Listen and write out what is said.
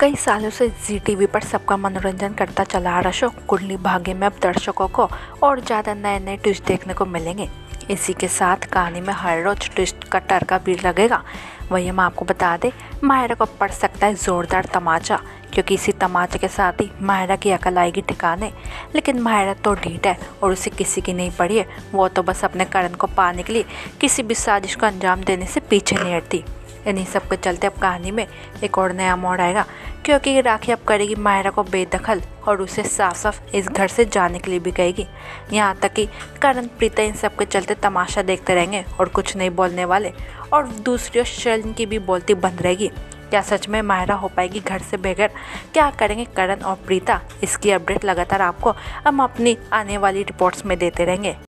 कई सालों से जी टीवी पर सबका मनोरंजन करता चला आ रहा शो कुंडली भाग्य में अब दर्शकों को और ज़्यादा नए नए ट्विस्ट देखने को मिलेंगे। इसी के साथ कहानी में हर रोज ट्विस्ट का टरका भी लगेगा। वही हम आपको बता दें, माहिरा को पड़ सकता है ज़ोरदार तमाचा, क्योंकि इसी तमाचे के साथ ही माहिरा की अकल आएगी ठिकाने। लेकिन माहिरा तो ढीठ है और उसे किसी की नहीं पड़ी है। वो तो बस अपने करण को पाने के लिए किसी भी साजिश को अंजाम देने से पीछे नहीं हटती। इन्हीं सब के चलते अब कहानी में एक और नया मोड़ आएगा, क्योंकि राखी अब करेगी माहिरा को बेदखल और उसे साफ साफ इस घर से जाने के लिए भी कहेगी। यहाँ तक कि करण प्रीता इन सब के चलते तमाशा देखते रहेंगे और कुछ नहीं बोलने वाले, और दूसरी ओर शर्लिन की भी बोलती बंद रहेगी। क्या सच में माहिरा हो पाएगी घर से बेघर? क्या करेंगे करण और प्रीता? इसकी अपडेट लगातार आपको हम अपनी आने वाली रिपोर्ट्स में देते रहेंगे।